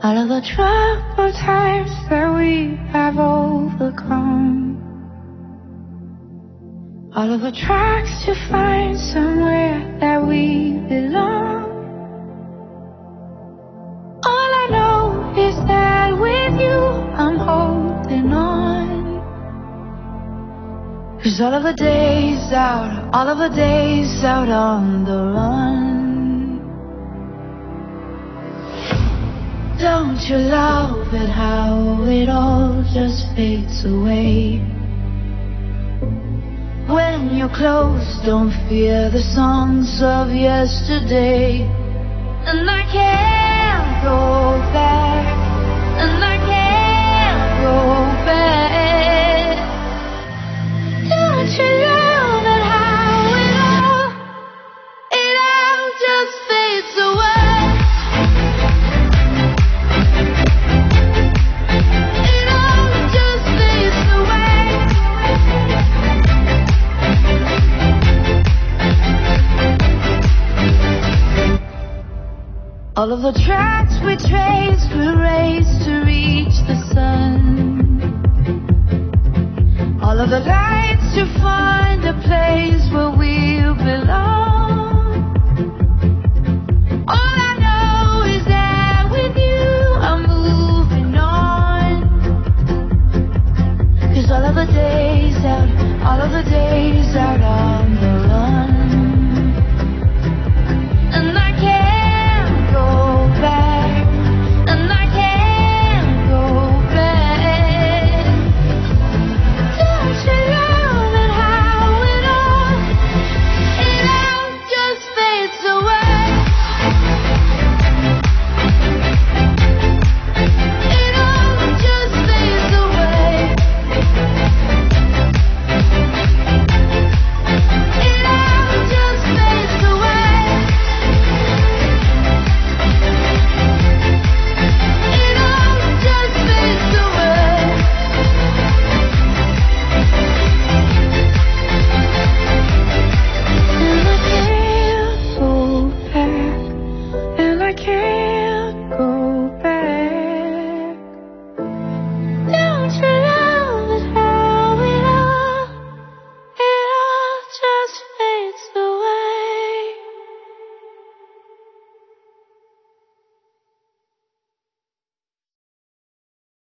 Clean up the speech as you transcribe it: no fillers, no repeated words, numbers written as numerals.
All of the troubled times that we have overcome, all of the tracks to find somewhere that we belong. All I know is that with you I'm holding on. 'Cause all of the days out on the run. Don't you love it how it all just fades away? When you're close, don't fear the songs of yesterday. And I can't go back, and I can't go back. Don't you love it how it all just fades away? All of the tracks we traced were raced to reach the sun. All of the lights to find a place